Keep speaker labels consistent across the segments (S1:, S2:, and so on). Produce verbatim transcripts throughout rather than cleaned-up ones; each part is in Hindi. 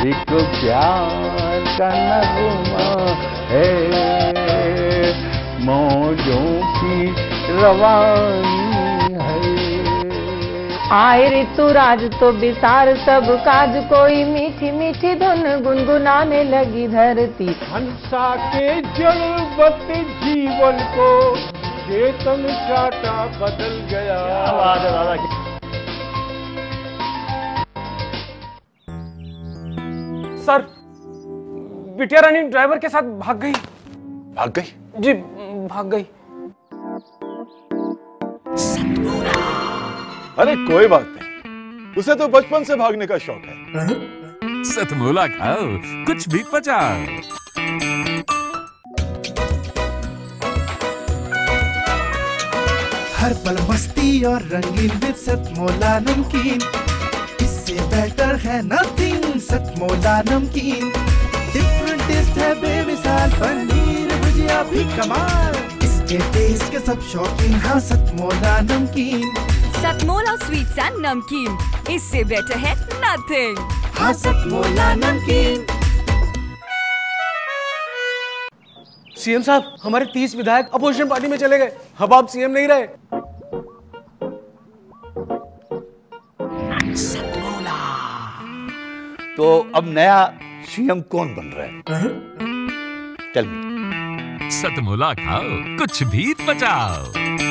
S1: एक प्यार का नगमा है, मौजों की रवानी है।
S2: आए ऋतुराज तो बिसार सब काज, कोई मीठी मीठी धुन गुनगुनाने लगी धरती।
S3: हंसा के जलवत जीवन को चेतन चाटा बदल गया।
S4: सर, बिटिया रानी ड्राइवर के साथ भाग गई।
S5: भाग गई?
S4: जी भाग गई।
S5: अरे कोई बात नहीं, उसे तो बचपन से भागने का शौक है।
S6: सतमोला खाओ, कुछ भी पचाओ।
S7: हर पल मस्ती और रंगीन विद सतमोला नमकीन, इससे बेटर है नथिंग। सतमोला नमकीन डिफरेंट टेस्ट है बेमिसाल, पनीर भुजिया भी कमाल, इसके टेस्ट के सब शौकीन। हाँ सतमोला नमकीन,
S8: सतमोला स्वीट्स एंड नमकीन, इससे बेटर है नथिंग।
S7: हाँ सतमोला नमकीन।
S4: सीएम साहब, हमारे तीस विधायक अपोजिशन पार्टी में चले गए। अब आप सीएम नहीं रहे।
S1: तो अब नया सीएम कौन बन रहा है? Tell me.
S6: सतमोला खाओ, कुछ भी पचाओ।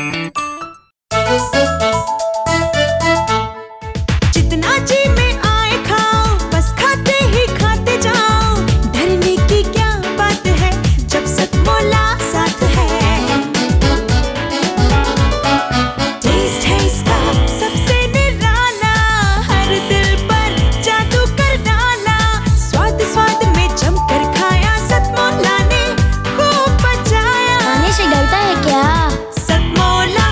S9: जितना जी में आए खाओ, बस खाते ही खाते जाओ। डरने की क्या बात है जब सतमोला साथ है। टेस्ट है इसका सबसे निराला, हर दिल पर जादू कर डाला। स्वाद स्वाद में जमकर खाया, सतमोला ने खूब बचाया।
S10: खाने से डरता है क्या?
S9: सतमोला।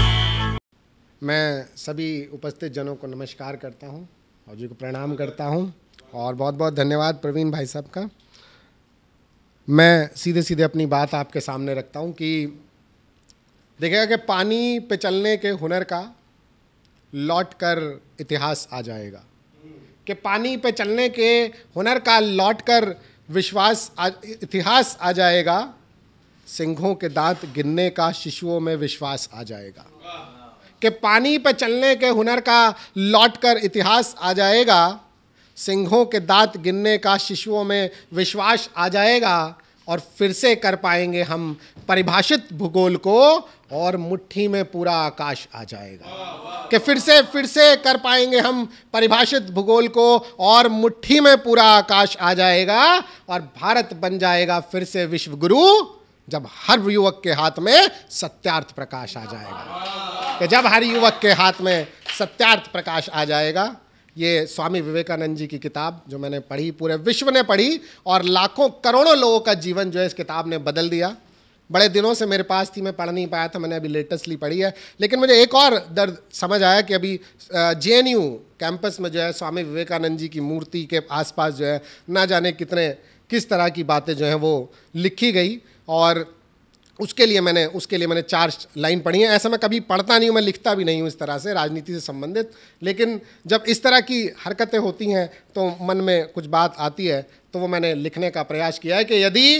S11: मैं सभी उपस्थित जनों को नमस्कार करता हूं और जी को प्रणाम करता हूं, और बहुत बहुत धन्यवाद प्रवीण भाई साहब का। मैं सीधे सीधे अपनी बात आपके सामने रखता हूं कि देखिएगा कि पानी पे चलने के हुनर का लौट कर इतिहास आ जाएगा, कि पानी पे चलने के हुनर का लौट कर विश्वास आ, इतिहास आ जाएगा। सिंहों के दांत गिनने का शिशुओं में विश्वास आ जाएगा, कि पानी पर चलने के हुनर का लौटकर इतिहास आ जाएगा। सिंहों के दांत गिनने का शिशुओं में विश्वास आ जाएगा, और फिर से कर पाएंगे हम परिभाषित भूगोल को, और मुट्ठी में पूरा आकाश आ जाएगा। कि फिर से फिर से कर पाएंगे हम परिभाषित भूगोल को, और मुट्ठी में पूरा आकाश आ जाएगा, और भारत बन जाएगा फिर से विश्व गुरु, जब हर युवक के हाथ में सत्यार्थ प्रकाश आ जाएगा। कि जब हर युवक के हाथ में सत्यार्थ प्रकाश आ जाएगा। ये स्वामी विवेकानंद जी की किताब जो मैंने पढ़ी, पूरे विश्व ने पढ़ी, और लाखों करोड़ों लोगों का जीवन जो है इस किताब ने बदल दिया। बड़े दिनों से मेरे पास थी, मैं पढ़ नहीं पाया था, मैंने अभी लेटेस्टली पढ़ी है। लेकिन मुझे एक और दर्द समझ आया कि अभी जे एन यू कैंपस में जो है स्वामी विवेकानंद जी की मूर्ति के आसपास जो है ना जाने कितने किस तरह की बातें जो हैं वो लिखी गई, और उसके लिए मैंने उसके लिए मैंने चार लाइन पढ़ी हैं। ऐसा मैं कभी पढ़ता नहीं हूँ, मैं लिखता भी नहीं हूँ इस तरह से राजनीति से संबंधित, लेकिन जब इस तरह की हरकतें होती हैं तो मन में कुछ बात आती है, तो वो मैंने लिखने का प्रयास किया है कि यदि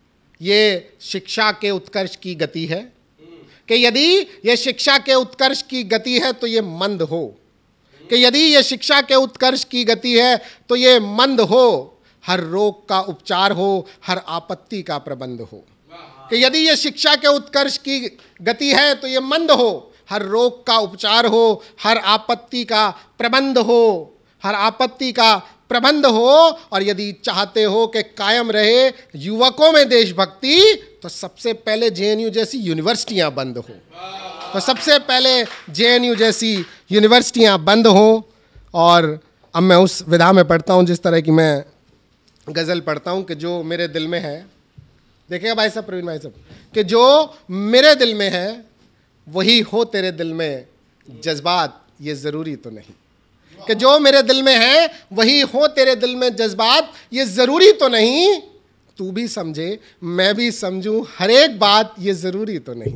S11: ये शिक्षा के उत्कर्ष की गति है, कि यदि ये शिक्षा के उत्कर्ष की गति है तो ये मंद हो, कि यदि ये शिक्षा के उत्कर्ष की गति है तो ये मंद हो, हर रोग का उपचार हो, हर आपत्ति का प्रबंध हो। कि यदि ये शिक्षा के उत्कर्ष की गति है तो ये मंद हो, हर रोग का उपचार हो, हर आपत्ति का प्रबंध हो, हर आपत्ति का प्रबंध हो। और यदि चाहते हो कि कायम रहे युवकों में देशभक्ति, तो सबसे पहले जे एन यू जैसी यूनिवर्सिटियां बंद हो, तो सबसे पहले जे एन यू जैसी यूनिवर्सिटियां बंद हो। और अब मैं उस विधा में पढ़ता हूं जिस तरह की मैं गज़ल पढ़ता हूं, कि जो मेरे दिल में है, देखिएगा भाई साहब, प्रवीण भाई साहब, कि जो मेरे दिल में है वही हो तेरे दिल में जज्बात, ये ज़रूरी तो नहीं। कि जो मेरे दिल में है वही हो तेरे दिल में जज्बात, ये ज़रूरी तो नहीं। तू भी समझे मैं भी समझूं हर एक बात, ये ज़रूरी तो नहीं।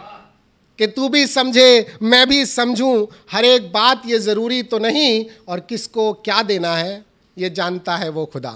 S11: कि तू भी समझे मैं भी समझूं हर एक बात, ये ज़रूरी तो नहीं। और किसको क्या देना है ये जानता है वो खुदा।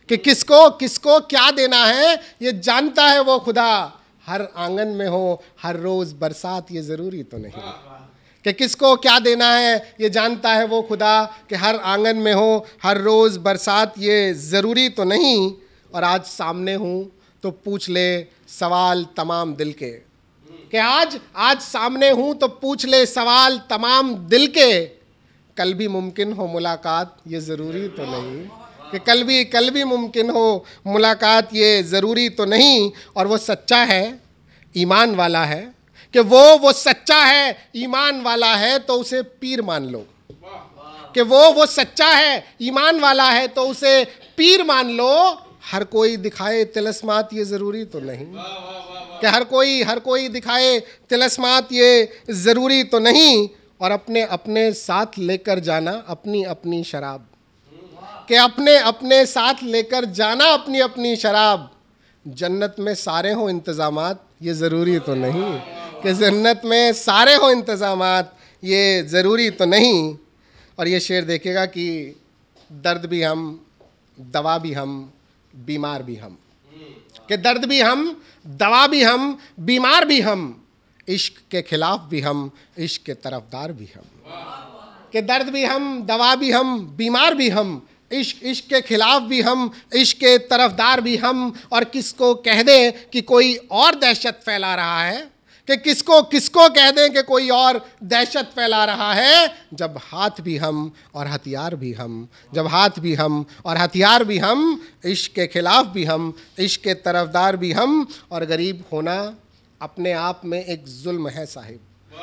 S11: कि किसको किसको क्या देना है ये जानता है वो खुदा। हर आंगन में हो हर रोज बरसात ये जरूरी तो नहीं, कि किसको क्या देना है ये जानता है वो खुदा, कि हर आंगन में हो हर रोज बरसात ये जरूरी तो नहीं। और आज सामने हूं तो पूछ ले सवाल तमाम दिल के, कि आज आज सामने हूं तो पूछ ले सवाल तमाम दिल के। कल भी मुमकिन हो मुलाकात ये ज़रूरी तो नहीं, कि कल भी कल भी मुमकिन हो मुलाकात ये ज़रूरी तो नहीं। और वो सच्चा है ईमान वाला है, कि वो वो सच्चा है ईमान वाला है तो उसे पीर मान लो, कि वो वो सच्चा है ईमान वाला है तो उसे पीर मान लो। हर कोई दिखाए तिलस्मात ये ज़रूरी तो नहीं, कि हर कोई हर कोई दिखाए तिलस्मात ये ज़रूरी तो नहीं। और अपने अपने साथ लेकर जाना अपनी अपनी शराब, कि अपने अपने साथ लेकर जाना अपनी अपनी शराब। जन्नत में सारे हो इंतज़ामात ये ज़रूरी तो नहीं, कि जन्नत में सारे हो इंतज़ामात ये ज़रूरी तो नहीं। और ये शेर देखिएगा कि दर्द भी हम दवा भी हम बीमार भी हम, कि दर्द भी हम दवा भी हम बीमार भी हम, इश्क के खिलाफ भी हम इश्क के तरफदार भी हम, कि दर्द भी हम दवा भी हम बीमार भी हम, इश्क इश्क के खिलाफ भी हम इश्क के तरफदार भी हम। और किसको कह दें कि कोई और दहशत फैला रहा है, कि किसको किसको कह दें कि कोई और दहशत फैला रहा है, जब हाथ भी हम और हथियार भी हम, जब हाथ भी हम और हथियार भी हम, इश्क के खिलाफ भी हम इश्क के तरफदार भी हम। और गरीब होना अपने आप में एक जुल्म है साहिब,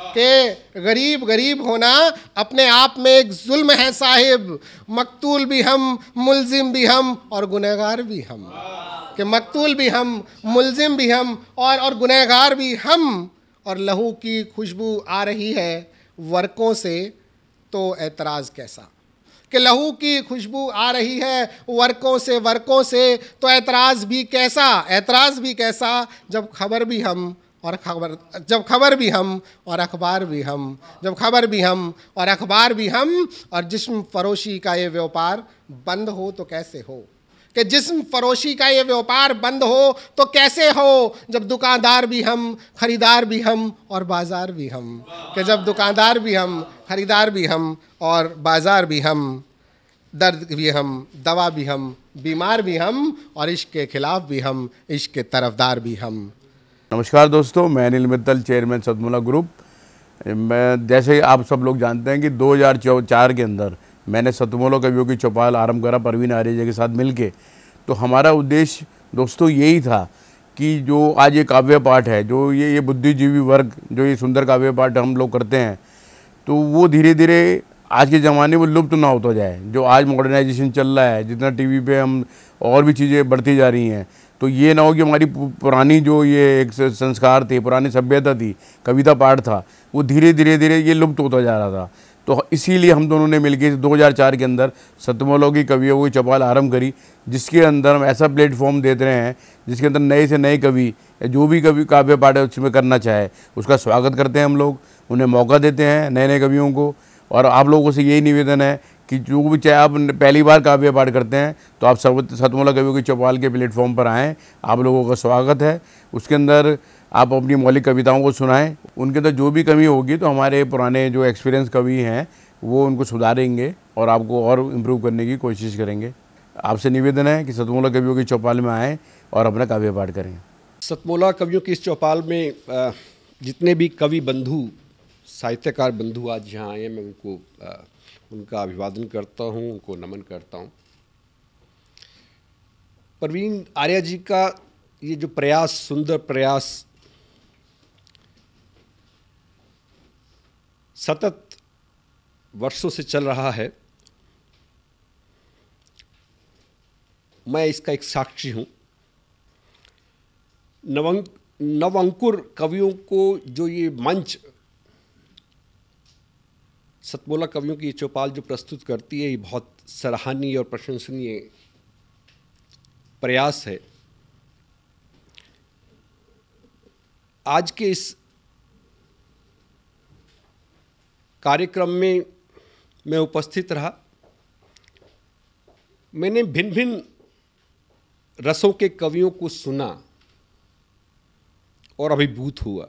S11: कि गरीब गरीब होना अपने आप में एक जुल्म है साहिब। मकतूल भी हम मुल्जिम भी हम और गुनहगार भी हम, कि मकतूल भी हम मुल्जिम भी हम और और गुनहगार भी हम। और लहू की खुशबू आ रही है वर्कों से तो एतराज़ कैसा, कि लहू की खुशबू आ रही है वर्कों से वर्कों से तो एतराज़ भी कैसा, एतराज़ भी कैसा। जब खबर भी हम और खबर जब खबर भी हम और अखबार भी हम, जब खबर भी हम और अखबार भी हम। और जिस्म फरोशी का ये व्यापार बंद हो तो कैसे हो, कि जिस्म फरोशी का ये व्यापार बंद हो तो कैसे हो, जब दुकानदार भी हम खरीदार भी हम और बाज़ार भी हम, कि जब दुकानदार भी हम खरीदार भी हम और बाज़ार भी हम। दर्द भी हम दवा भी हम बीमार भी हम और इश्क के खिलाफ भी हम इश्क के तरफदार भी हम।
S1: नमस्कार दोस्तों, मैं अनिल मित्तल, चेयरमैन सतमोला ग्रुप। मैं जैसे आप सब लोग जानते हैं कि दो हज़ार चार के अंदर मैंने सतमोला कवियों की चौपाल आरंभ करा परवीन आर्य के साथ मिलके। तो हमारा उद्देश्य दोस्तों यही था कि जो आज ये काव्य पाठ है, जो ये ये बुद्धिजीवी वर्ग जो ये सुंदर काव्य पाठ हम लोग करते हैं, तो वो धीरे धीरे आज के ज़माने में लुप्त ना होता जाए। जो आज मॉडर्नाइजेशन चल रहा है, जितना टीवी पे हम और भी चीज़ें बढ़ती जा रही हैं, तो ये ना हो कि हमारी पुरानी जो ये एक संस्कार थे, पुरानी सभ्यता थी, कविता पाठ था, वो धीरे धीरे धीरे ये लुप्त होता जा रहा था। तो इसीलिए हम दोनों ने मिलकर दो हज़ार चार के अंदर सतमोला की कवियों की चौपाल आरंभ करी, जिसके अंदर हम ऐसा प्लेटफॉर्म देते रहे हैं जिसके अंदर नए से नए कवि या जो भी कवि काव्य पाठ उसमें करना चाहे उसका स्वागत करते हैं हम लोग, उन्हें मौका देते हैं नए नए कवियों को। और आप लोगों से यही निवेदन है कि जो भी चाहे आप पहली बार काव्य पाठ करते हैं तो आप सब सतमोला कवियों की चौपाल के प्लेटफॉर्म पर आएँ, आप लोगों का स्वागत है। उसके अंदर आप अपनी मौलिक कविताओं को सुनाएं, उनके अंदर जो भी कमी होगी तो हमारे पुराने जो एक्सपीरियंस कवि हैं वो उनको सुधारेंगे और आपको और इम्प्रूव करने की कोशिश करेंगे। आपसे निवेदन है कि सतमोला कवियों की चौपाल में आएँ और अपना काव्य पाठ करें।
S10: सतमोला कवियों की इस चौपाल में जितने भी कवि बंधु साहित्यकार बंधु आज यहाँ आए हैं, मैं उनको उनका अभिवादन करता हूँ, उनको नमन करता हूँ। परवीन आर्य जी का ये जो प्रयास, सुंदर प्रयास, सतत वर्षों से चल रहा है, मैं इसका एक साक्षी हूँ। नवंक नवंकुर कवियों को जो ये मंच सतमोला कवियों की चौपाल जो प्रस्तुत करती है, ये बहुत सराहनीय और प्रशंसनीय प्रयास है। आज के इस कार्यक्रम में मैं उपस्थित रहा। मैंने भिन्न भिन्न रसों के कवियों को सुना और अभिभूत हुआ।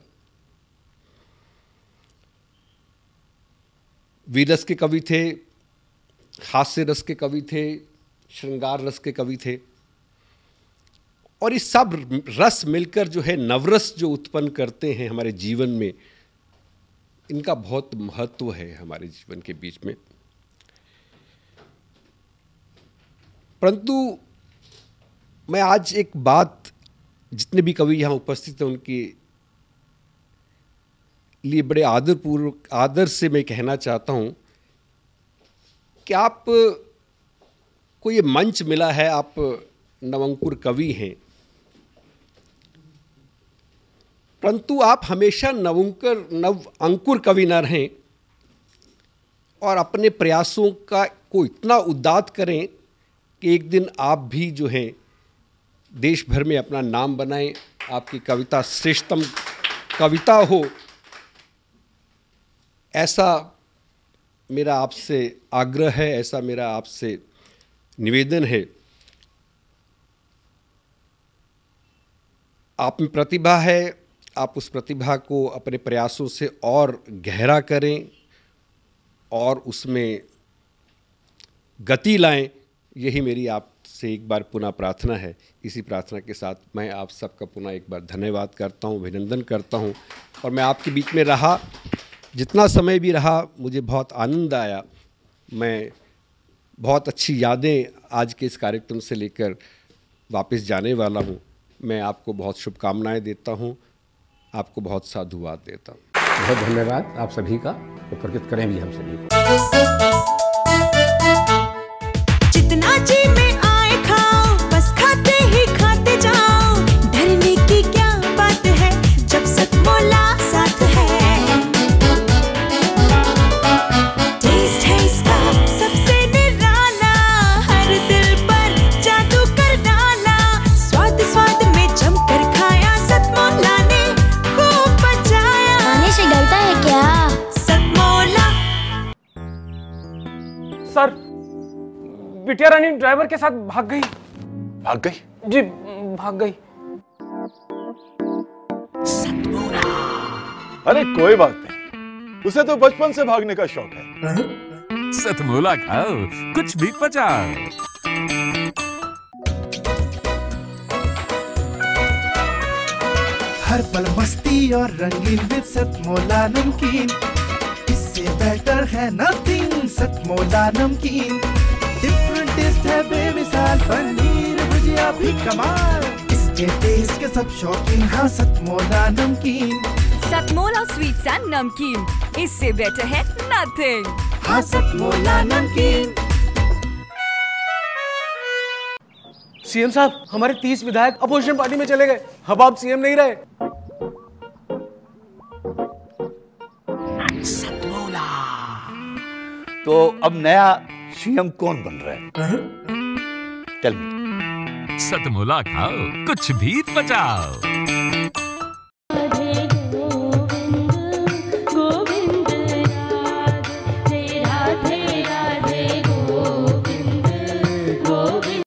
S10: वीरस के कवि थे, हास्य रस के कवि थे, श्रृंगार रस के कवि थे, और ये सब रस मिलकर जो है नवरस जो उत्पन्न करते हैं हमारे जीवन में, इनका बहुत महत्व है हमारे जीवन के बीच में। परंतु मैं आज एक बात, जितने भी कवि यहाँ उपस्थित हैं उनके लिए बड़े आदरपूर्वक आदर से मैं कहना चाहता हूँ कि आप को ये मंच मिला है, आप नवंकुर कवि हैं, परंतु आप हमेशा नवंकुर नव अंकुर कवि न रहें और अपने प्रयासों का को इतना उद्दात करें कि एक दिन आप भी जो हैं देश भर में अपना नाम बनाएं, आपकी कविता श्रेष्ठतम कविता हो, ऐसा मेरा आपसे आग्रह है, ऐसा मेरा आपसे निवेदन है। आप में प्रतिभा है, आप उस प्रतिभा को अपने प्रयासों से और गहरा करें और उसमें गति लाएं, यही मेरी आपसे एक बार पुनः प्रार्थना है। इसी प्रार्थना के साथ मैं आप सबका पुनः एक बार धन्यवाद करता हूं, अभिनंदन करता हूं, और मैं आपके बीच में रहा, जितना समय भी रहा मुझे बहुत आनंद आया। मैं बहुत अच्छी यादें आज के इस कार्यक्रम से लेकर वापस जाने वाला हूं। मैं आपको बहुत शुभकामनाएं देता हूं, आपको बहुत साधुवाद देता हूं।
S12: बहुत धन्यवाद आप सभी का, उपकृत करें भी हम सभी को।
S9: जितना जी में आए खाओ, बस खाते ही खाते जाओ, डरने की क्या बात है जब सतमोला साथ है। टेस्ट है इसका सबसे निराला, हर दिल पर जादू कर डाला, स्वाद स्वाद में जमकर खाया, सतमोला ने खूब बचाया।
S13: खाने से डरता है क्या?
S9: सतमोला।
S4: सर, बिटिया रानी ड्राइवर के साथ भाग गई।
S5: भाग गई?
S4: जी भाग गई।
S5: अरे कोई बात नहीं, उसे तो बचपन से भागने का शौक है।
S6: सतमोला खाओ, कुछ भी पचाओ।
S7: हर पल मस्ती और रंगीन विद सतमोला नमकीन, इससे बेटर है नथिंग। सतमोला नमकीन डिफरेंट टेस्ट है बेमिसाल, पनीर भुजिया भी कमाल, इसके टेस्ट के सब शौकीन। हाँ सतमोला नमकीन,
S8: सतमोला स्वीट्स एंड नमकीन, इससे बेटर है नथिंग।
S7: हाँ सतमोला नमकीन।
S4: सीएम साहब, हमारे तीस विधायक अपोजिशन पार्टी में चले गए, अब आप सीएम नहीं रहे।
S14: सतमोला। तो अब नया सीएम कौन बन रहा है? चल
S6: सतमोला खाओ, कुछ भी पचाओ।